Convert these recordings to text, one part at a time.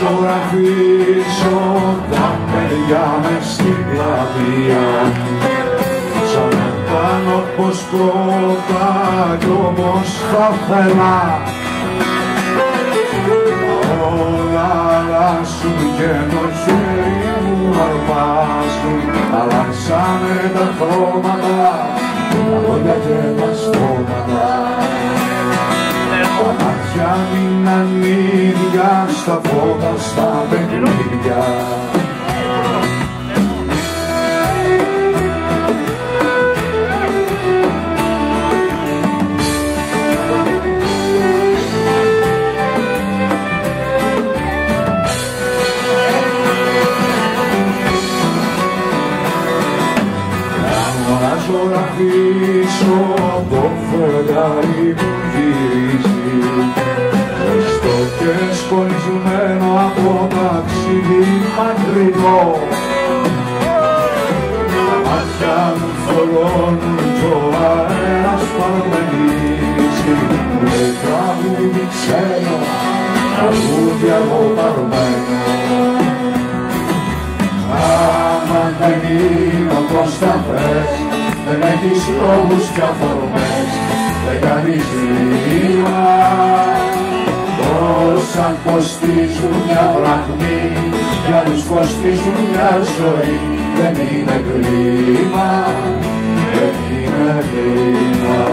ζωγραφίσω τα παιδιά μες στην πλατεία, σαν να κάνω πως πρώτα κι όμως θα θέλα όλα αλλάσουν και το χέρι μου αρπάζουν, αλλάξανε τα χρώματα, τα λόγια και τα στόματα. Τα μάτια μείναν ίδια στα φώτα, στα παιχνίδια. Να ζωγραφίσω το φεγγάρι που γυρίζει, ζεστό και σκονισμένο από ταξίδι μακρινό. Τα μάτια μου θολώνουν κι ο αέρας παρμενίζει, με τραγούδι ξένο, τραγούδι αργοπαρμένο. Άμα δεν είναι όπως τα πες, δεν έχεις λόγους κι αφορμές, δεν κάνεις ρήμα. Τόσα κοστίζουν μια δραχμή, για τους κοστίζουν μια ζωή. Δεν είναι κρίμα, δεν είναι κρίμα.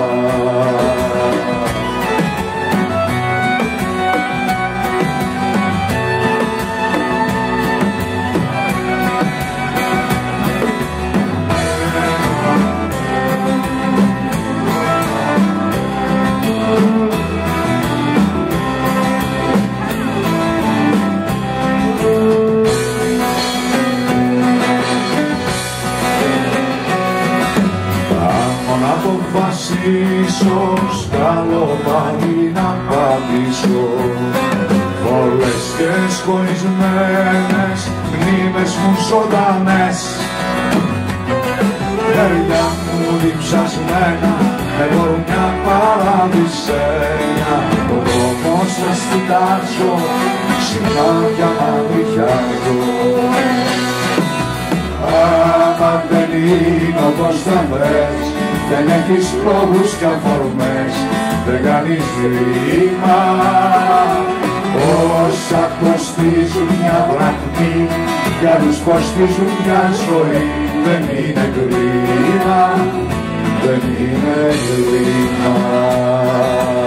Να αποφασίσω, σκαλοπάτι να πατήσω, φόλες και σκονισμένες μνήμες μου ζωντανές. Χέρια μου διψασμένα, με γορμιά παραδεισένια, ο δρόμος να στιτάξω, σημάδια μαυριχιάζω. Άμα δεν είναι όπως θα βρες, δεν έχεις λόγους κι αφορμές, δεν κάνεις ρήμα. Όσα κοστίζουν μια δραχμή, για τους κοστίζουν μια ζωή. Δεν είναι κρίμα, δεν είναι κρίμα.